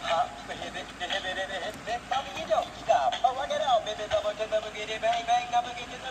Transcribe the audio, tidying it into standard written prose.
Stop. Oh, rock it out, baby. Double, double, get it, bang, bang, double, get it.